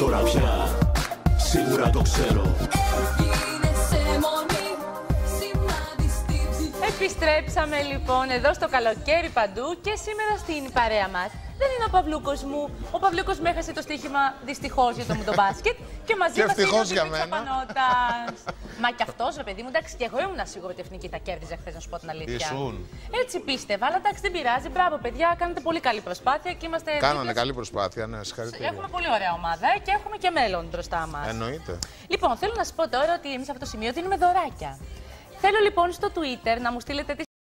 τώρα πια, σίγουρα το ξέρω. Επιστρέψαμε λοιπόν εδώ στο καλοκαίρι παντού και σήμερα στην παρέα μας δεν είναι ο Παυλούκος μου. Ο Παυλούκος με έχασε το στοίχημα δυστυχώς για το μουντομπάσκετ και μαζί μας είναι ο Δημήτρης Παπανώτας. Μα κι αυτός ρε παιδί μου, εντάξει, και εγώ ήμουν σίγουρη ότι η Εθνική τα κέρδιζε χθες, να σου πω την αλήθεια. Ήσουν. Έτσι πίστευα, αλλά εντάξει δεν πειράζει. Μπράβο παιδιά, κάνετε πολύ καλή προσπάθεια και είμαστε. Κάνανε καλή προσπάθεια, ναι, συγχαρητήρια. Έχουμε πολύ ωραία ομάδα και έχουμε και μέλλον μπροστά μας. Εννοείται. Λοιπόν, θέλω να σας πω τώρα ότι εμείς σε αυτό το σημείο δίνουμε δωράκια. Θέλω λοιπόν στο Twitter να μου στείλετε